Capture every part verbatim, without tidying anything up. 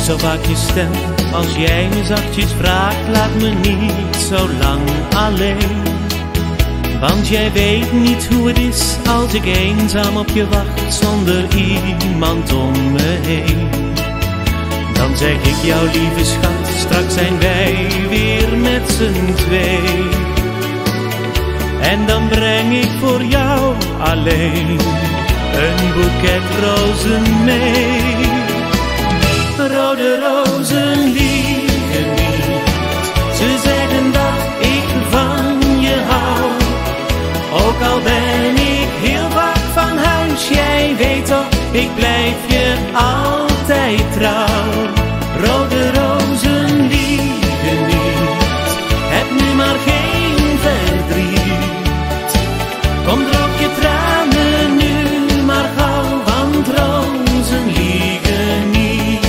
zo vaak je stem als jij me zachtjes vraagt, laat me niet zo lang alleen. Want jij weet niet hoe het is als ik eenzaam op je wacht zonder iemand om me heen. Dan zeg ik jou lieve schat, straks zijn wij weer met z'n twee. En dan breng ik voor jou alleen een boeket rozen mee. Rode rozen liegen niet, ze zeggen dat ik van je hou. Ook al ben ik heel vaak van huis, jij weet toch, ik blijf je altijd trouw. Rode rozen liegen niet, heb nu maar geen verdriet. Kom droog je tranen nu maar gauw, want rozen liegen niet.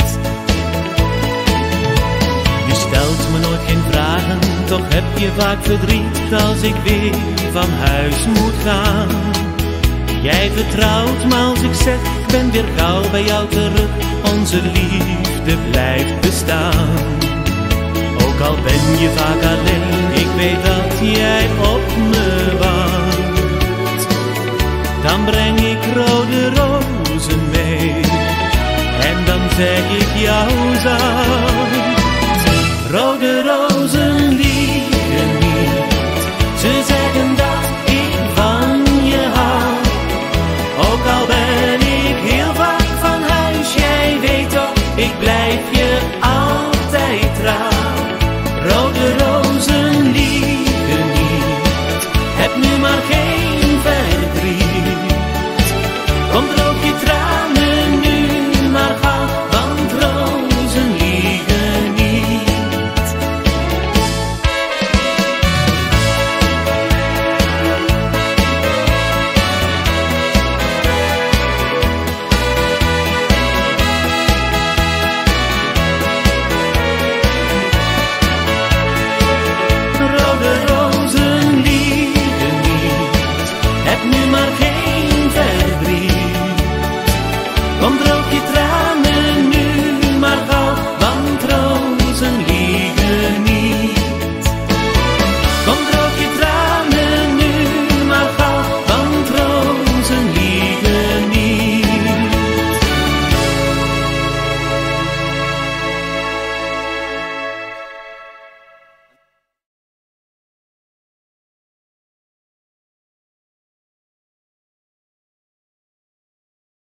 Je stelt me nooit geen vragen, toch heb je vaak verdriet als ik weer van huis moet gaan. Jij vertrouwt me als ik zeg, ik ben weer gauw bij jou terug. Onze liefde blijft bestaan. Ook al ben je vaak alleen, ik weet dat jij op me wacht. Dan breng ik rode rozen mee en dan zeg ik jou zacht.